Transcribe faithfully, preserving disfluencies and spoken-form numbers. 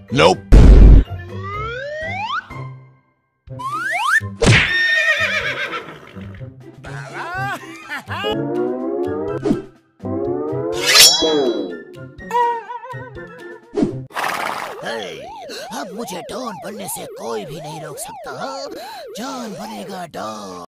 Nope. Hey, अब मुझे don बनने से कोई भी नहीं रोक सकता। जॉन बनेगा डॉन।